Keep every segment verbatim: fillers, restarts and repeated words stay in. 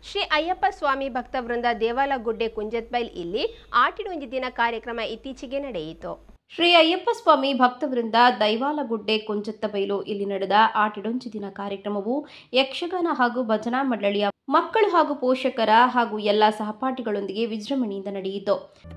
ಶ್ರೀ ಅಯ್ಯಪ್ಪ ಸ್ವಾಮಿ ಭಕ್ತವೃಂದ ದೇವಾಲಗುಡ್ಡೆ ಕುಂಜತ್ಬೈಲ್ ಇಲ್ಲಿ ಆಟಿಡೊಂಜಿ ದಿನ ಕಾರ್ಯಕ್ರಮ ಇತ್ತೀಚೆಗೆ ನಡೆಯಿತು. ಶ್ರೀ ಅಯ್ಯಪ್ಪ ಸ್ವಾಮಿ ಭಕ್ತವೃಂದ ದೈವಾಲಗುಡ್ಡೆ ಕುಂಜತ್ತಬೈಲು ಇಲ್ಲಿ ನಡೆದ ಆಟಿಡೊಂಜಿ ದಿನ ಕಾರ್ಯಕ್ರಮವು ಯಕ್ಷಗಾನ ಹಾಗೂ ಭಜನಾ ಮಂಡಳಿಯ ಮಕ್ಕಳು ಹಾಗೂ ಪೋಷಕರ ಹಾಗೂ ಎಲ್ಲ ಸಹಪಾಠಿಗಳೊಂದಿಗೆ ವಿಜೃಂಭಣೆಯಿಂದ ನಡೆಯಿತು.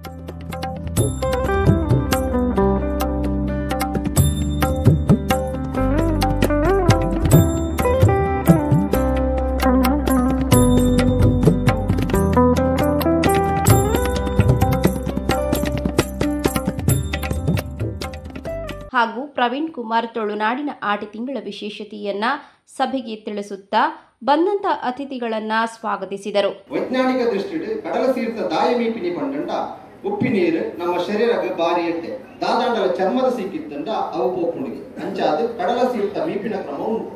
ಹಾಗೂ ಪ್ರವೀಣ್ ಕುಮಾರ್ ತುಳುನಾಡಿನ ಆಟಿ ತಿಂಗಳ ವಿಶೇಷತೆಯನ್ನ ಸಭೆಗೆ ತಿಳಿಸುತ್ತಾ ಬಂದಂತ ಅತಿಥಿಗಳನ್ನ ಸ್ವಾಗತಿಸಿದರು. ವೈಜ್ಞಾನಿಕ ದೃಷ್ಟಿಡು ಕಡಲ ತೀರ್ಥ ದಾಯಮಿ ಪಿನಿ ಪಂಡ ಉಪ್ಪಿ ನೀರು ನಮ್ಮ ಶರೀರಕ್ಕೆ ಬಾರಿ ಎಟ್ಟೆ ದಾದಾಂಡಲ ಚರ್ಮದ ಸಿಕ್ಕಿತ್ತಂಡ ಅವು ಪೋಪುಣಿಗೆ ಅಂಚಾದ ಕಡಲ ತೀರ್ಥ ಮೀಪಿನ ಕ್ರಮ ಉಂಟು.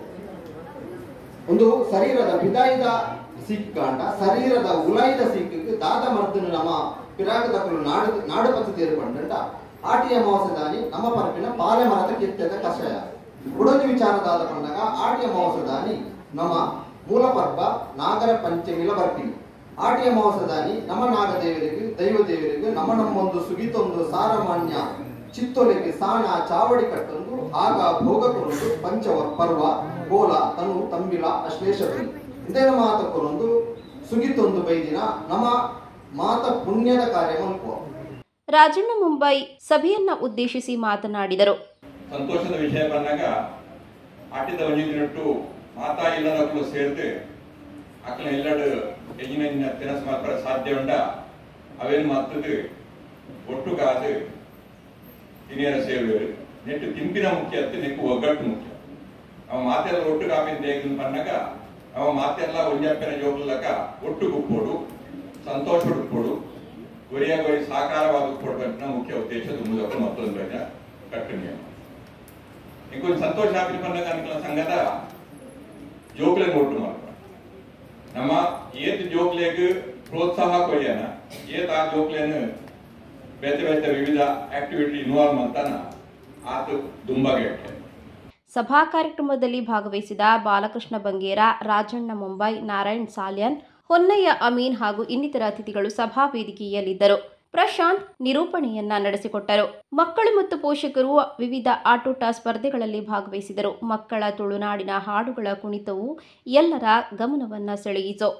ಒಂದು ಶರೀರದ ಬಿದಾಯಿದ ಸಿಕ್ಕಾಂಡ ಶರೀರದ ಉಲಾಯಿದ ಸಿಕ್ಕಿಗೆ ದಾದ ಮರ್ದನು ನಮ್ಮ ಪಿರಾಗದಕ್ಕಲು ನಾಡು ನಾಡು ಪತ್ತು ತೇರು ಪಂಡ ಆಟಿಯ ಮಾಂಸದಾನಿ ನಮ್ಮ ಪರಪಿನ ಪಾಲೆ ಮರದ ಕೆತ್ತದ ಕಷಾಯ ಉಡೋಜಿ ವಿಚಾರದಾದ ಪಂಡಗ ಆಟಿಯ ಮಾಂಸದಾನಿ ನಮ್ಮ ಮೂಲ ಪರ್ವ ನಾಗರ ಪಂಚಮಿಲ ಬರ್ತೀನಿ ಆಟಿಯ ಮಾಂಸದಾನಿ ನಮ್ಮ ನಾಗದೇವರಿಗೂ ದೈವ ದೇವರಿಗೂ ನಮ್ಮ ನಮ್ಮೊಂದು ಸುಗಿತೊಂದು ಸಾರಮಾನ್ಯ ಚಿತ್ತೊಲೆಗೆ ಸಾಣ ಚಾವಡಿ ಕಟ್ಟೊಂದು ಆಗ ಭೋಗಕ್ಕೊಂದು ಪಂಚವ ಪರ್ವ ಗೋಲ ತನು ತಂಬಿಲ ಅಶ್ಲೇಷದಲ್ಲಿ ಇಂದೇನ ಮಾತಕ್ಕೊಂದು ಸುಗಿತೊಂದು ಬೈದಿನ ನಮ್ಮ ಮಾತ ಪುಣ್ಯದ ಕಾರ್ಯ ಮಲ್ಕುವ. ರಾಜಣ್ಣ ಮುಂಬೈ ಸಭೆಯನ್ನ ಉದ್ದೇಶಿಸಿ ಮಾತನಾಡಿದರು. ಸಂತೋಷದ ವಿಷಯ ಬಂದಾಗ ಆಟಿದ ಒಂಜಿನಟ್ಟು ಮಾತಾ ಇಲ್ಲದಕ್ಕೂ ಸೇರಿದು ಅಕ್ಕನ ಎಲ್ಲಡು ಎಜಿನ ತಿನಸ್ ಮಾತ್ರ ಸಾಧ್ಯ ಉಂಡ ಅವೇನು ಮಾತದು ಒಟ್ಟುಗಾದು ಹಿರಿಯರ ಸೇವೆ ನೆಟ್ಟು ತಿಂಪಿನ ಮುಖ್ಯ ಅತ್ತು ನೆಕ್ಕು ಒಗ್ಗಟ್ಟು ಮುಖ್ಯ. ಅವ ಮಾತೆಲ್ಲ ಒಟ್ಟುಗಾಪಿನ ದೇಗನ್ ಬಂದಾಗ ಅವ ಮಾತೆಲ್ಲ ಒಂಜಪ್ಪಿನ ಜೋಗ್ಲಕ ಒಟ್ಟು ಗುಪ್ಪೋಡು ಸಂತೋಷ ಉಡುಪೋಡು ಗುರಿಯಾಗಿ ಸಾಕಾರವಾದ ಕೊಡಬೇಕನ್ನ ಮುಖ್ಯ ಉದ್ದೇಶ ತುಂಬುದಕ್ಕೆ ಮತ್ತೊಂದು ಬೇಗ ಕಟ್ಟು ನಿಯಮ ಇಂಕೊಂದು ಸಂತೋಷ ಆಪಿನ ಬಂದಾಗ ಅನ್ಕಲ ಸಂಘದ ಜೋಕ್ಲೆನ್ ಒಟ್ಟು ಮಾಡ್ತಾರೆ ನಮ್ಮ ಏತ್ ಜೋಕ್ಲೆಗ್ ಪ್ರೋತ್ಸಾಹ ಕೊಯ್ಯನ ಏತ್ ಆ ಜೋಕ್ಲೆನ್ ಬೇತೆ ಬೇತೆ ವಿವಿಧ ಆಕ್ಟಿವಿಟಿ ಇನ್ವಾಲ್ವ್ ಮಾಡ್ತಾನ ಆತು ದುಂಬಗೆ. ಸಭಾ ಕಾರ್ಯಕ್ರಮದಲ್ಲಿ ಭಾಗವಹಿಸಿದ ಬಾಲಕೃಷ್ಣ ಬಂಗೇರ, ರಾಜಣ್ಣ ಮುಂಬೈ, ನಾರಾಯಣ್ ಸಾಲ್ಯನ್, ಹೊನ್ನಯ್ಯ ಅಮೀನ್ ಹಾಗೂ ಇನ್ನಿತರ ಅತಿಥಿಗಳು ಸಭಾ ವೇದಿಕೆಯಲ್ಲಿದ್ದರು. ಪ್ರಶಾಂತ್ ನಿರೂಪಣೆಯನ್ನ ನಡೆಸಿಕೊಟ್ಟರು. ಮಕ್ಕಳು ಮತ್ತು ಪೋಷಕರು ವಿವಿಧ ಆಟೋಟ ಸ್ಪರ್ಧೆಗಳಲ್ಲಿ ಭಾಗವಹಿಸಿದರು. ಮಕ್ಕಳ ತುಳುನಾಡಿನ ಹಾಡುಗಳ ಕುಣಿತವು ಎಲ್ಲರ ಗಮನವನ್ನ ಸೆಳೆಯಿತು.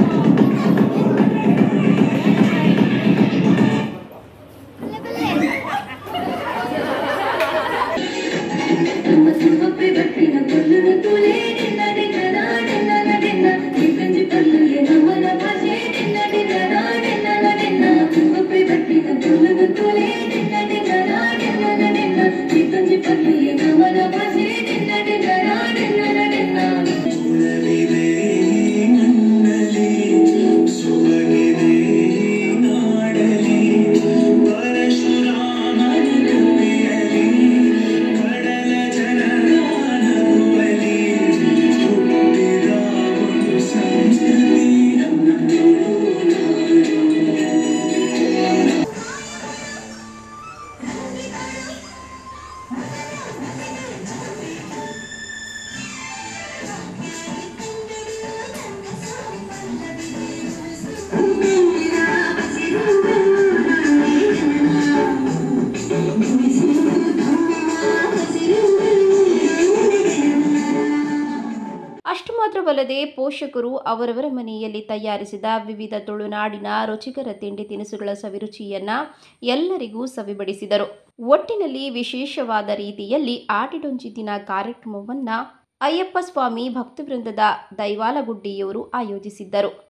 ಅಷ್ಟು ಮಾತ್ರವಲ್ಲದೆ ಪೋಷಕರು ಅವರವರ ಮನೆಯಲ್ಲಿ ತಯಾರಿಸಿದ ವಿವಿಧ ತುಳುನಾಡಿನ ರುಚಿಕರ ತಿಂಡಿ ತಿನಿಸುಗಳ ಸವಿರುಚಿಯನ್ನ ಎಲ್ಲರಿಗೂ ಸವಿಬಡಿಸಿದರು. ಒಟ್ಟಿನಲ್ಲಿ ವಿಶೇಷವಾದ ರೀತಿಯಲ್ಲಿ ಆಟಿಡೊಂಜಿ ದಿನ ಕಾರ್ಯಕ್ರಮವನ್ನ ಅಯ್ಯಪ್ಪ ಸ್ವಾಮಿ ಭಕ್ತವೃಂದದ ದೈವಾಲಗುಡ್ಡೆಯವರು ಆಯೋಜಿಸಿದ್ದರು.